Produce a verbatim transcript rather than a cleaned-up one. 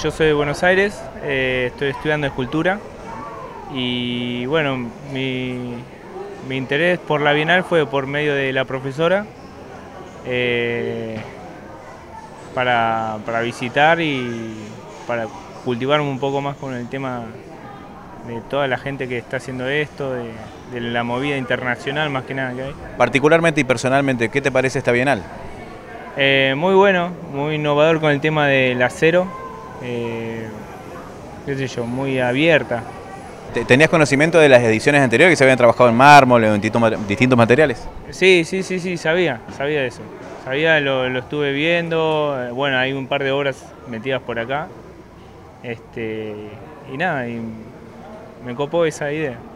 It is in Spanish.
Yo soy de Buenos Aires, eh, estoy estudiando escultura y bueno, mi, mi interés por la Bienal fue por medio de la profesora eh, para, para visitar y para cultivarme un poco más con el tema de toda la gente que está haciendo esto, de, de la movida internacional más que nada que hay. Particularmente y personalmente, ¿qué te parece esta Bienal? Eh, muy bueno, muy innovador con el tema del acero, eh, qué sé yo, muy abierta. ¿Te- ¿Tenías conocimiento de las ediciones anteriores que se habían trabajado en mármol o en distintos ma- distintos materiales? Sí, sí, sí, sí, sabía, sabía eso. Sabía, lo, lo estuve viendo, eh, bueno, hay un par de obras metidas por acá. Este, y nada, y me copó esa idea.